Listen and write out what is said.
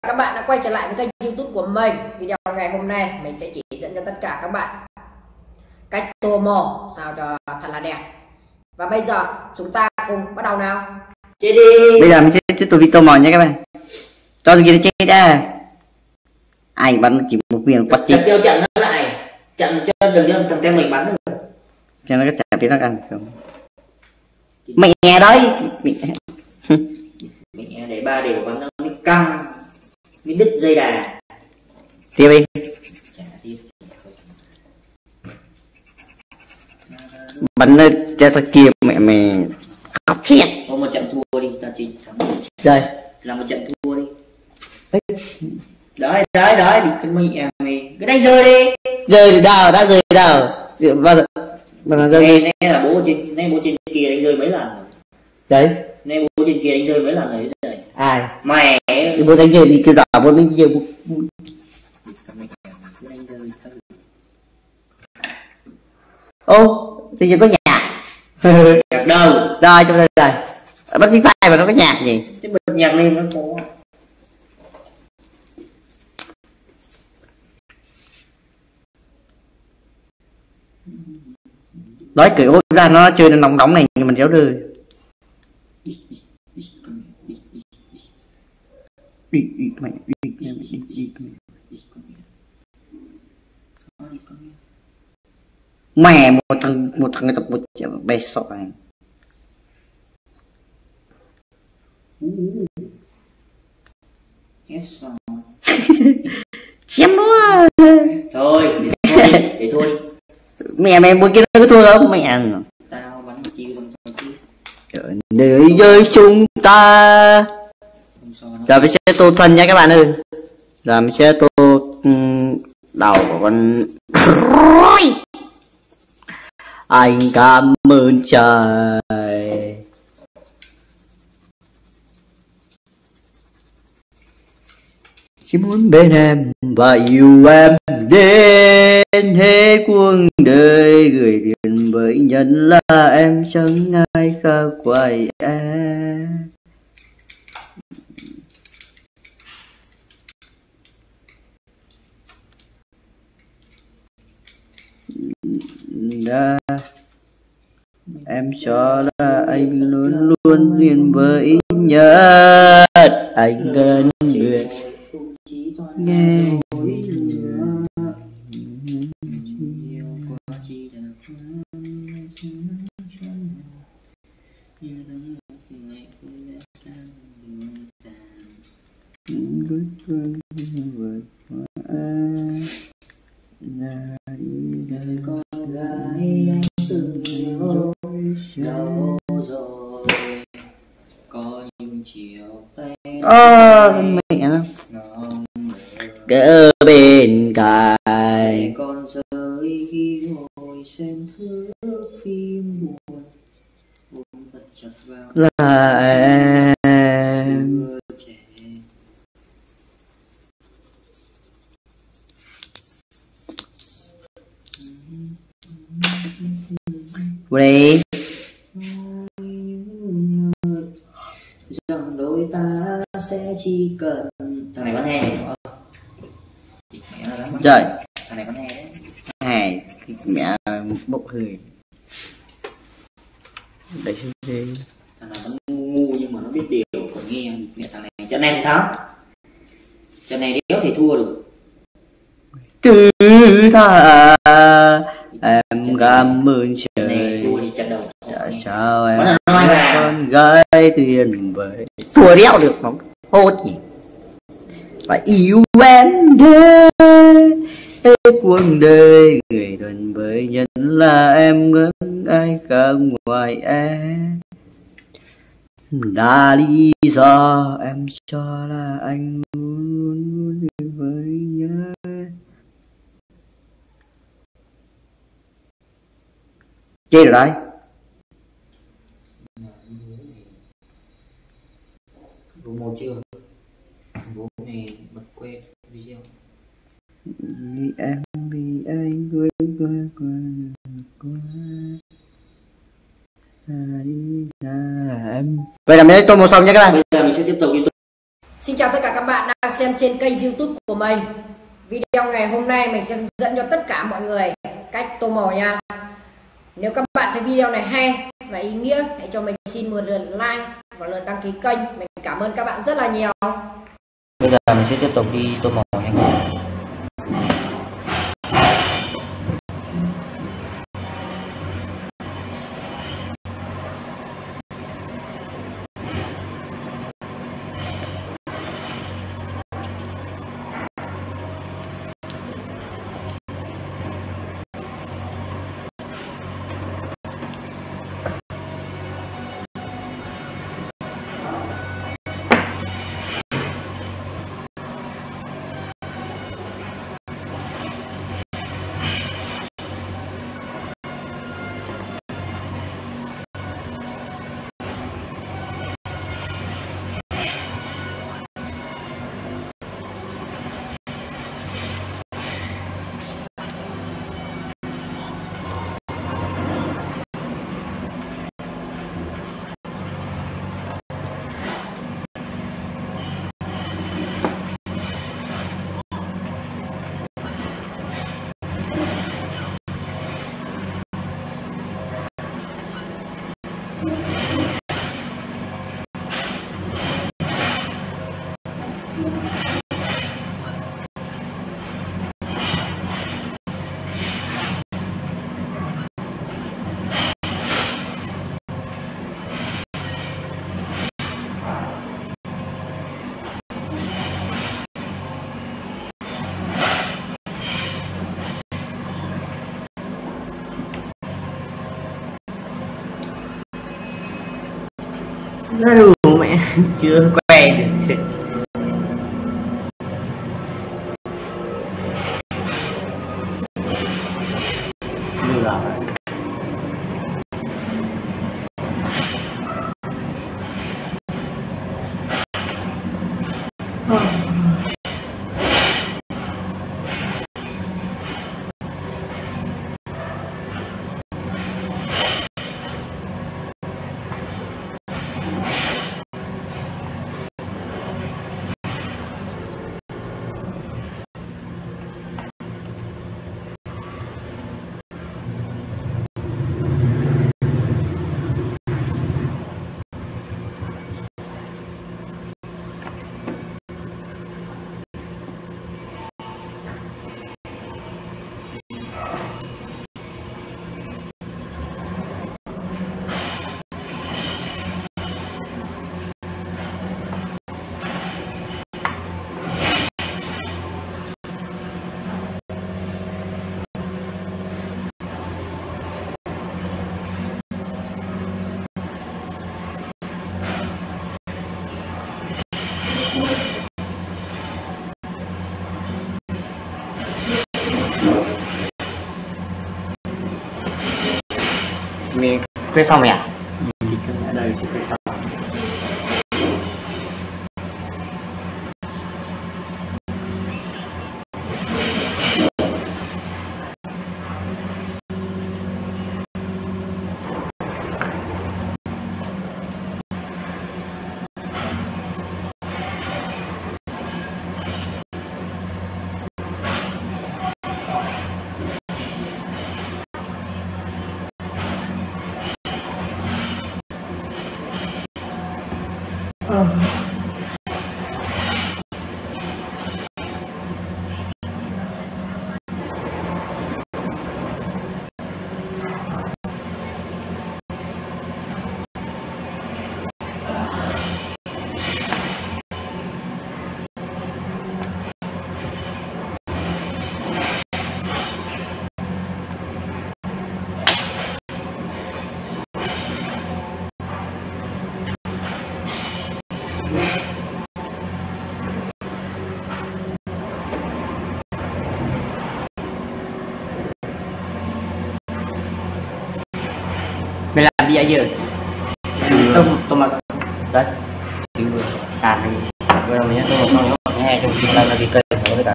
các bạn đã quay trở lại với kênh YouTube của mình. Video ngày hôm nay mình sẽ chỉ dẫn cho tất cả các bạn cách tô màu sao cho thật là đẹp. Và bây giờ chúng ta cùng bắt đầu nào. Chơi đi. Bây giờ mình sẽ tiếp tục đi tô màu nha các bạn. Cho tôi kia chết ra. Anh bắn chỉ một viên quạt chết. Cho trận nó lại. Trận cho đừng cho thằng tem mình bắn được. Cho nó cái chả tí nó ăn không. Mẹ đấy. Mẹ để ba đều bắn nó mới căng. Mới đứt dây đà. Tiếp đi. Bắn cho ta kia mẹ khóc thiệt. Có một trận thua đi, ta chỉ thắng. Đây. Là một trận thua đi. Đấy, cái mày cái đánh rơi đi. Rơi từ đâu, đã rơi đâu. Bao giờ Này là bố trên kia đánh rơi mấy lần rồi. đấy. Này bố trên kia đánh rơi mấy lần rồi đấy. Ai? Mày Cái bố đánh rơi đi cứ giả bố đánh rơi. Ô, thì giờ có nhạc. Nhạc đâu? Đây trong đây. Bắt cái file mà nó có nhạc gì? Chứ bật nhạc lên nó có. Nói kiểu ra nó chơi nó nóng nóng này nhưng mình kéo đưa. Mẹ một thằng người tập một bè sọ này. Yes. Chém nó. Thôi, để thôi. Mẹ muốn kia nó cứ thua đâu mẹ ăn. Tao bắn chiêu làm sao chứ. Trời đời ơi chúng ta. Giờ mình sẽ tô thân nha các bạn ơi. Giờ mình sẽ tô đầu của con. Anh cảm ơn trời. Chỉ muốn bên em và yêu em đến hết cuộc đời. Gửi điện với nhân là em chẳng ai khác ngoài em. Đã em cho là anh luôn luôn duyên với nhất. Anh gần nguyện nghe con gái anh từng yêu đâu rồi, có những chiều tay mẹ nó ở bên cạnh con rơi khi ngồi xem thước phim buồn, ôm thật chặt vào là em. Đi rằng đôi ta sẽ chỉ cần thằng này bắn he này trời thằng này bắn he đấy. Hai mẹ bốc hơi đấy đi. Thằng này nó ngu nhưng mà nó biết điều, còn nghe mẹ thằng này trận này thì thắng, trận này đéo thể thua được. Thứ tha em cảm ơn trời. Thua thì trận đầu Tại sao em con gái tuyệt vời. Thua đéo được bóng hốt nhỉ. Phải yêu em đến hết cuộc đời. Người thuần với nhân là em ngỡ ai khác ngoài em. Đã lý do em cho là anh luôn luôn với nhớ. Chơi được đấy. Bố một chưa? Bố này bật quên video. Vì em vì anh quên em. Vậy là mình tô màu xong nha các bạn. Bây giờ mình sẽ tiếp tục. Xin chào tất cả các bạn đang đang xem trên kênh YouTube của mình. Video ngày hôm nay mình sẽ hướng dẫn cho tất cả mọi người cách tô màu nha. Nếu các bạn thấy video này hay và ý nghĩa, hãy cho mình xin một lượt like và lượt đăng ký kênh. Mình cảm ơn các bạn rất là nhiều. Bây giờ mình sẽ tiếp tục đi tô màu nha. Nó đủ mẹ chưa quen được. Như là mình quay xong rồi à? Thì ở đây sẽ quay xong. Mình làm gì giờ? Tôi mà đấy. Chứ đi. Rồi mình nhé, tôi một xong nhé, hai trong xin là cái cây.